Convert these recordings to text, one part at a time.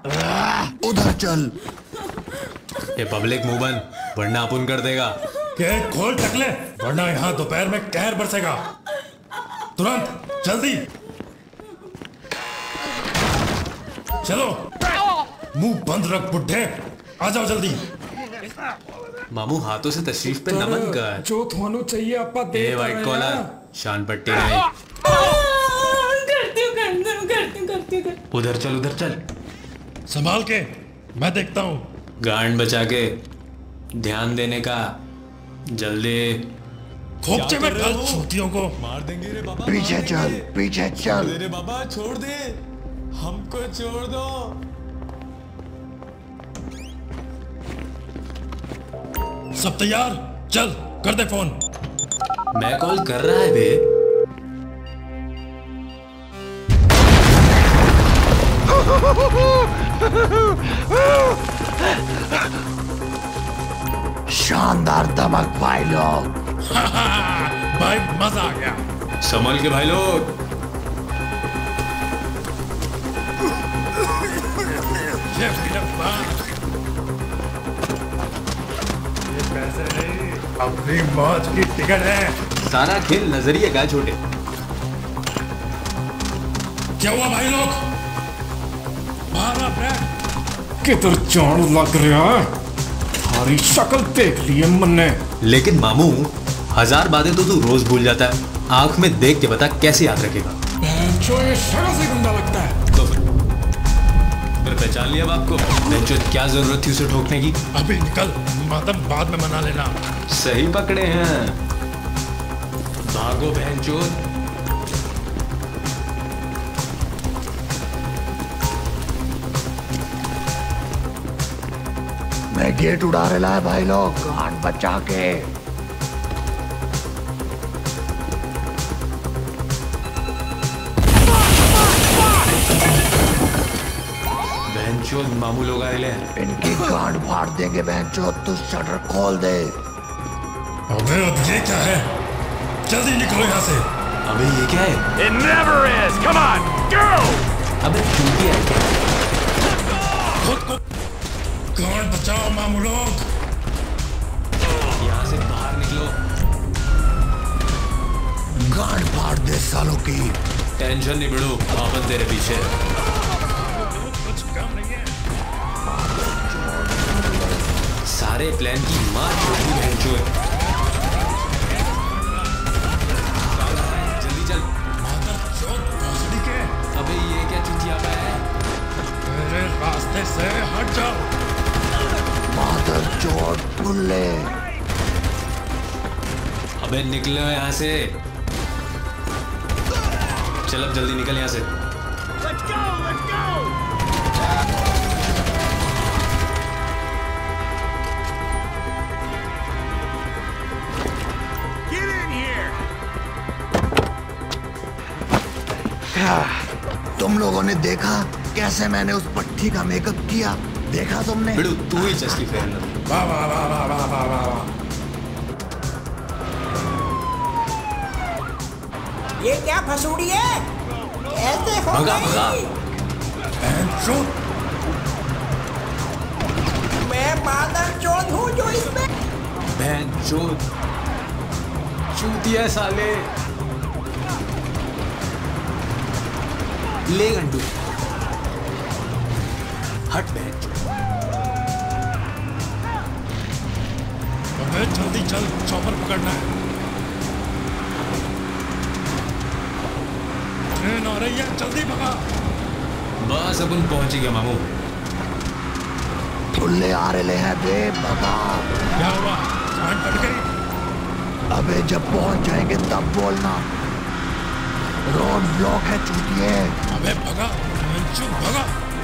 उधर चल। ये पब्लिक मुंह बंद, वरना अपुन कर देगा। गेट खोल टकले, वरना यहाँ दोपहर में कहर बरसेगा। तुरंत, जल्दी चलो। मुंह बंद रख बुड्ढे, आ जाओ जल्दी। मामू हाथों से तशरीफ पे नमन कर। जो थानू चाहिए आपा दे। ए वाइट कॉलर, शान पट्टी नहीं। करती हूँ। उधर चल, उधर चल। संभाल के, मैं देखता हूँ। गांड बचा के, ध्यान देने का। जल्दी। खोपचे में डाल चूतियों को। मार देंगे रे बाबा। पीछे चल, पीछे चल। रे बाबा छोड़ दे, हमको छोड़ दो। सब तैयार? चल कर दे फोन। मैं कॉल कर रहा है बे। शानदार धमक भाई लोग। भाई मजा आ गया। संभल के भाई लोग। ये पैसे नहीं, अपनी मौज की टिकट है। सारा खेल नजरिए का छोटे। क्या हुआ भाई लोग? मारा ब्रेक। किधर जान लग रहा है? हमारी शक्ल देख लिए मन ने। लेकिन मामू, 1000 बातें तो तू रोज भूल जाता है। आंख में देख के बता, कैसे याद रखेगा? जो ये शक्ल से गंदा लगता है। तो फिर पहचान लिया बाप को। बेंचो, क्या जरूरत थी उसे ठोकने की? अभी निकल, मातम बाद में मना लेना। सही पकड़े हैं। भागो बेंचो। मैं गेट उड़ा रहा है भाई लोग, गांड बचा के। बेंचो, मामू लोग आए हैं। इनकी गांड फाड़ देंगे बेंचो, तू शटर खोल दे। अबे अब ये क्या है? जल्दी निकलो यहाँ से। अबे ये क्या है? It never is. Come on, go! अबे चूतिया है क्या? खुद को गांड बचाओ मामू लोग। यहाँ से बाहर निकलो। गांड फाड़ दे सालों की। टेंशन नहीं बिड़ू, आपन तेरे पीछे। कुछ काम नहीं है। सारे प्लान की मार छोड़ी बेंचो। जल्दी चल। मादर चौथ भोसड़ी के। अबे ये क्या चुतिया का है? मेरे रास्ते से हट जाओ। मादर चोट पुल्ले। अबे निकलो यहाँ से। चल अब जल्दी निकल यहाँ से। Let's go, let's go! Get in here! तुम लोगों ने देखा कैसे मैंने उस पट्टी का मेकअप किया? देखा तुमने? बिड़ू, तू ही चस्की फेर लो। वाह वाह वाह वाह वाह वाह वाह वाह। ये क्या फसूड़ी है? ऐसे हो भगा, गई? भगा। मैं मादर चौथ हूँ जो इसमें। बहन चोद, चूतिया साले। ले गंडू, हट बहन चोद। अबे जल्दी चल, चॉपर पकड़ना है। ट्रेन आ रही है, जल्दी भगा। बस अपन पहुंच ही गया मामू। पुल्ले आ रहे हैं बे, भगा। क्या हुआ? गांड कट गई? अबे जब पहुंच जाएंगे तब बोलना। रोड ब्लॉक है चूतिए। अबे भगा, चुप भगा।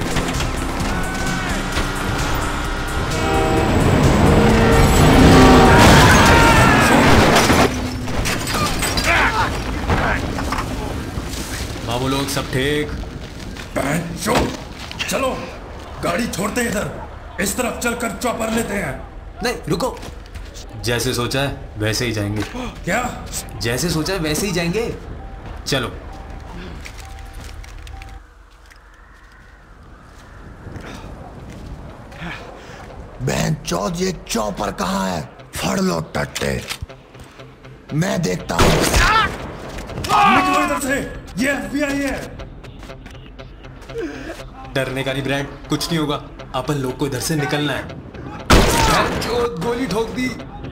मामू लोग सब ठीक? चलो गाड़ी छोड़ते हैं इधर, इस तरफ चलकर चॉपर लेते हैं। नहीं रुको, जैसे सोचा है वैसे ही जाएंगे। क्या? जैसे सोचा है वैसे ही जाएंगे, चलो। बहन चौथ ये चौपर कहाँ है? फड़ लो टट्टे, मैं देखता हूँ। निकलो इधर से, ये FBI है। डरने का नहीं ब्रैंड, कुछ नहीं होगा। अपन लोग को इधर से निकलना है। गोली ठोक दी।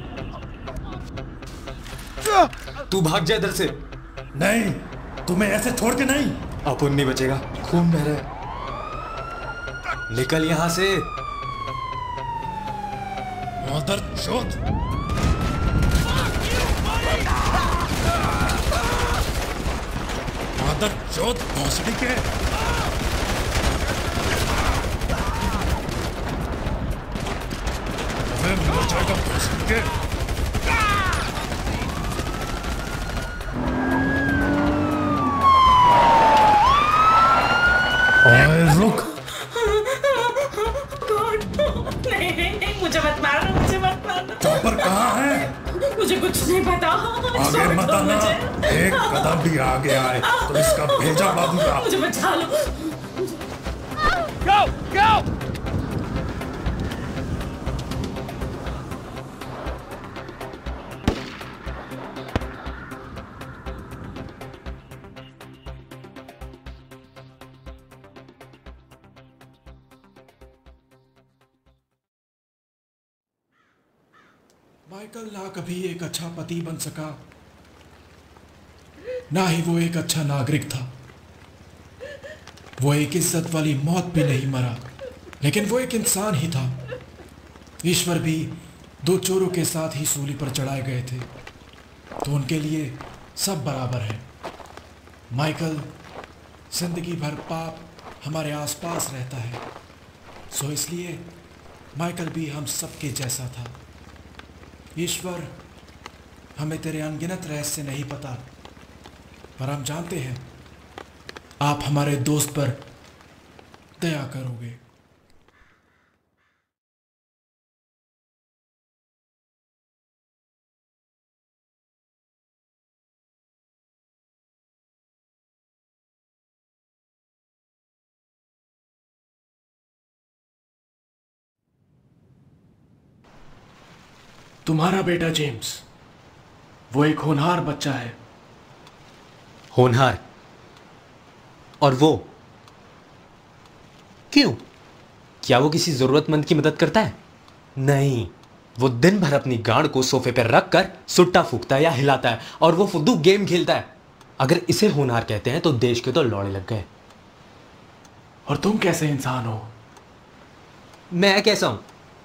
तू भाग जा इधर से। नहीं, तुम्हें ऐसे छोड़ के नहीं। अपन नहीं बचेगा, खून बह रहा है। निकल यहां से। मदरचोद। मदरचोद भोसड़ी के। तुम्हें मिल जाएगा भोसड़ी के। रुक। नहीं, मुझे मत मारना, मुझे मत मारना। चॉपर कहाँ है? मुझे कुछ नहीं पता। आगे मत आना, एक कदम भी आगे आए तो इसका भेजा बांधूंगा। मुझे बचा लो। Go! Go! माइकल ना कभी एक अच्छा पति बन सका, ना ही वो एक अच्छा नागरिक था। वो एक इज्जत वाली मौत भी नहीं मरा, लेकिन वो एक इंसान ही था। ईश्वर भी दो चोरों के साथ ही सूली पर चढ़ाए गए थे, तो उनके लिए सब बराबर है। माइकल जिंदगी भर पाप हमारे आसपास रहता है, सो इसलिए माइकल भी हम सबके जैसा था। ईश्वर, हमें तेरे अनगिनत रहस्य नहीं पता, पर हम जानते हैं आप हमारे दोस्त पर दया करोगे। तुम्हारा बेटा जेम्स, वो एक होनहार बच्चा है। होनहार? और वो क्यों? क्या वो किसी जरूरतमंद की मदद करता है? नहीं, वो दिन भर अपनी गांड को सोफे पर रखकर सुट्टा फूकता है या हिलाता है, और वो फुद्दू गेम खेलता है। अगर इसे होनहार कहते हैं तो देश के तो लौड़े लग गए। और तुम कैसे इंसान हो? मैं कैसा हूं?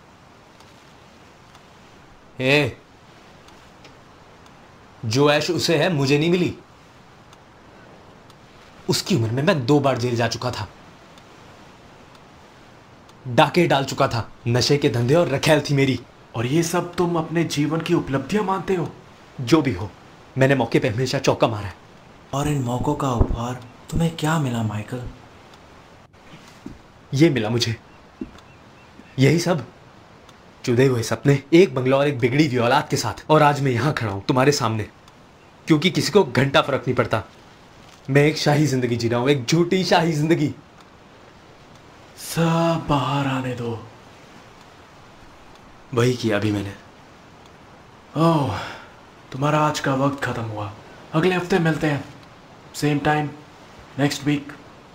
जो ऐश उसे है मुझे नहीं मिली। उसकी उम्र में मैं 2 बार जेल जा चुका था, डाके डाल चुका था, नशे के धंधे और रखेल थी मेरी। और ये सब तुम अपने जीवन की उपलब्धियां मानते हो? जो भी हो, मैंने मौके पे हमेशा चौका मारा है। और इन मौकों का उपहार तुम्हें क्या मिला माइकल? ये मिला मुझे, यही सब चुदे हुए सपने, एक बंगला और एक बिगड़ी हुई औलाद के साथ। और आज मैं यहां खड़ा हूं तुम्हारे सामने, क्योंकि किसी को घंटा फर्क नहीं पड़ता। मैं एक शाही जिंदगी जी रहा हूं, एक झूठी शाही जिंदगी। सब बाहर आने दो। वही किया अभी मैंने। ओह, तुम्हारा आज का वक्त खत्म हुआ। अगले हफ्ते मिलते हैं, सेम टाइम, नेक्स्ट वीक।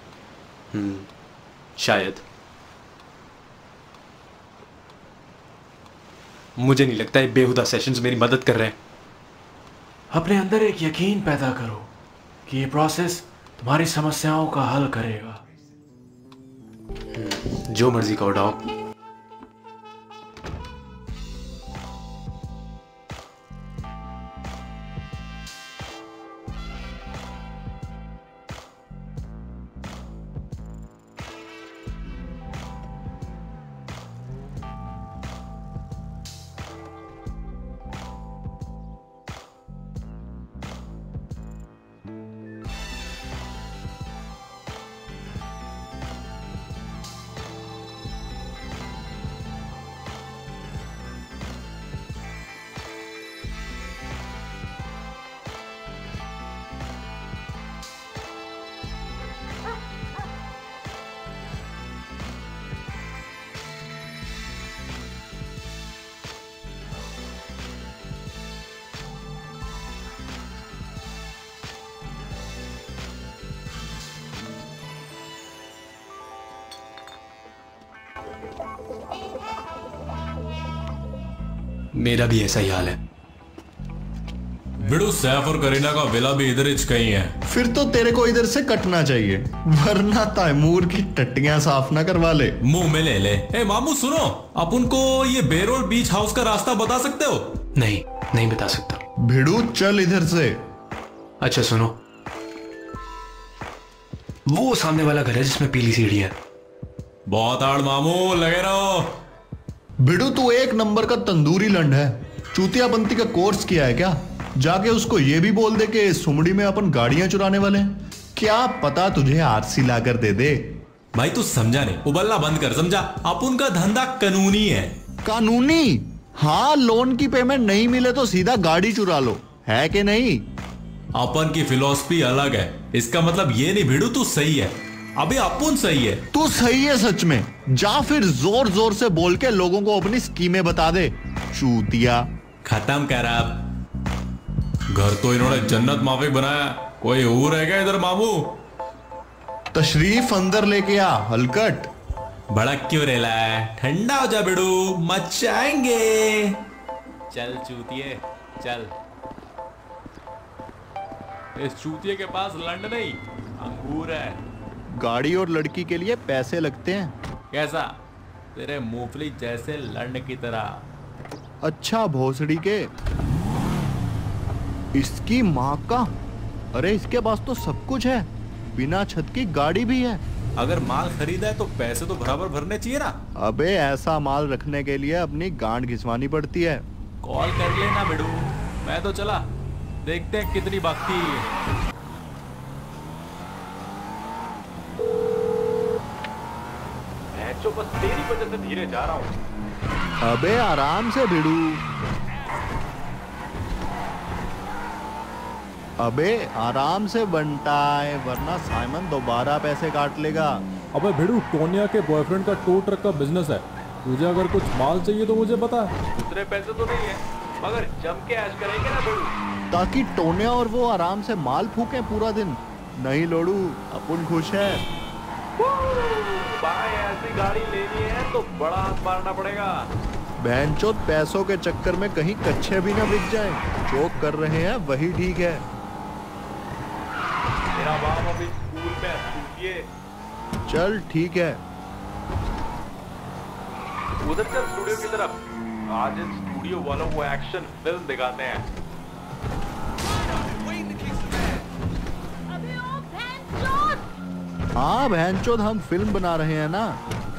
शायद। मुझे नहीं लगता ये बेहुदा सेशंस मेरी मदद कर रहे हैं। अपने अंदर एक यकीन पैदा करो कि ये प्रोसेस तुम्हारी समस्याओं का हल करेगा। जो मर्जी कहो डॉग। मेरा भी ऐसा ही हाल है। बिड़ू, सैफ और करीना का विला भी इधर ही कहीं है। फिर तो तेरे को इधर से कटना चाहिए, वरना तैमूर की टट्टियां साफ ना करवा ले। मुंह में ले ले। ए मामू सुनो, आप उनको ये बेरोल बीच हाउस का रास्ता बता सकते हो? नहीं, नहीं बता सकता। भिड़ू चल इधर से। अच्छा सुनो, वो सामने वाला घर है जिसमें पीली सीढ़ी है। बहुत हार्ड मामू, लगे रहो। भिड़ू तू एक नंबर का तंदूरी लंड है। चूतियाबंती का कोर्स किया है क्या? जाके उसको ये भी बोल दे कि सुमड़ी में अपन गाड़ियां चुराने वाले हैं। क्या पता तुझे आरसी लाकर दे दे। भाई तू समझा नहीं, उबलना बंद कर, समझा? आप उनका धंधा कानूनी है। कानूनी? हाँ, लोन की पेमेंट नहीं मिले तो सीधा गाड़ी चुरा लो, है कि नहीं? अपन की फिलॉसफी अलग है। इसका मतलब ये नहीं भिड़ू तू सही है, अभी अपन सही है। तू सही है सच में। जा फिर जोर जोर से बोल के लोगों को अपनी स्कीमें बता दे, चूतिया। खत्म कर अब। घर तो इन्होंने जन्नत माफिक बनाया, कोई और है क्या इधर मामू? तशरीफ अंदर लेके आ हलकट। भड़क क्यों रेला है? ठंडा हो जा बिड़ू, मचाएंगे। चल चूतिए चल। इस चूतिए के पास लंड नहीं, अंगूर है। गाड़ी और लड़की के लिए पैसे लगते हैं। कैसा? तेरे मूंगफली जैसे लंड की तरह। अच्छा भोसड़ी के, इसकी माँ का। अरे इसके पास तो सब कुछ है, बिना छत की गाड़ी भी है। अगर माल खरीदा है तो पैसे तो बराबर भरने चाहिए ना। अबे ऐसा माल रखने के लिए अपनी गांड घिसवानी पड़ती है। कॉल कर लेना बिड़ू, मैं तो चला। देखते हैं कितनी बाकी है। बस तेरी वजह से धीरे जा रहा हूँ। अबे आराम से भिड़ू। अबे आराम से बनटाए, वरना साइमन दोबारा पैसे काट लेगा। अबे भिड़ू, टोनिया के बॉयफ्रेंड का टो ट्रक का बिजनेस है। तुझे अगर कुछ माल चाहिए तो मुझे बता। दूसरे पैसे तो नहीं है, मगर जम के ऐश करेंगे ना भिड़ू, ताकि टोनिया और वो आराम से माल फूके पूरा दिन। नहीं लोड़ू, अपन खुश है। भाई ऐसी गाड़ी लेनी है तो बड़ा हाथ मारना पड़ेगा। बहनचोद पैसों के चक्कर में कहीं कच्चे भी ना बिक जाएं। जो कर रहे हैं वही ठीक है। मेरा बाप अभी स्कूल में है। चल ठीक है, उधर चल स्टूडियो की तरफ। आज इन स्टूडियो वालों को एक्शन फिल्म दिखाते हैं। हाँ बहनचोद, हम फिल्म बना रहे हैं ना।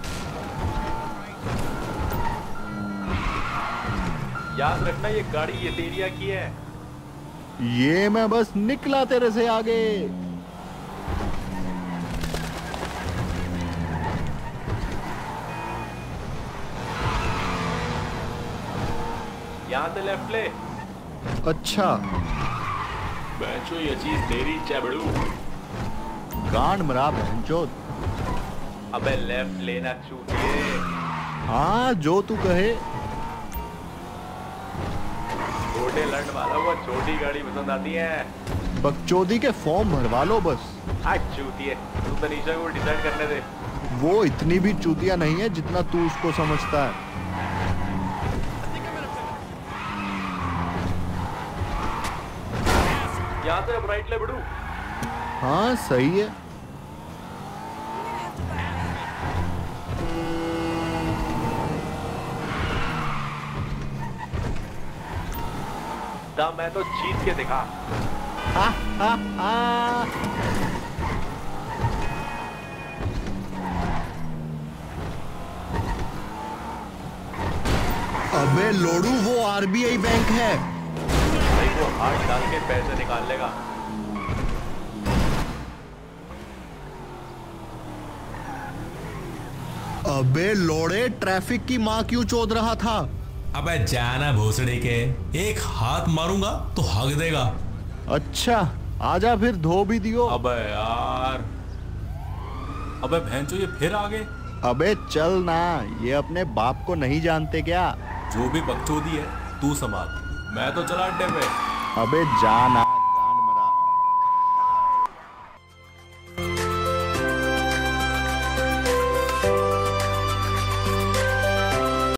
याद रखना ये गाड़ी ये एरिया की है। ये मैं बस निकला तेरे से आगे। यहाँ से लेफ्ट ले। अच्छा बैचो ये चीज तेरी चबड़ू। गांड मरा बहनचोद। अबे लेफ्ट लेना चूतिए। हाँ जो तू कहे। छोटे लंड वालों को छोटी गाड़ी पसंद आती है। बकचोदी के फॉर्म भरवा लो बस। आज चूतिए, तू तनीषा को डिसाइड करने दे। वो इतनी भी चूतिया नहीं है जितना तू उसको समझता है। यहाँ से अब राइट ले बिड़ू। हाँ सही है। मैं तो जीत के दिखा। हा, हा, हा। अबे लोड़ू, वो आरबीआई बैंक है। भाई वो हाथ डाल के पैसे निकाल लेगा। अबे लोड़े, ट्रैफिक की माँ क्यों चोद रहा था? अबे जाना भोसड़ी के, एक हाथ मारूंगा तो हक देगा। अच्छा आजा फिर, धो भी दियो। अबे यार, अबे भैंचो ये फिर आ गए। अबे चल ना, ये अपने बाप को नहीं जानते क्या? जो भी बकचोदी है तू संभाल, मैं तो चला अड्डे पे। अबे जाना।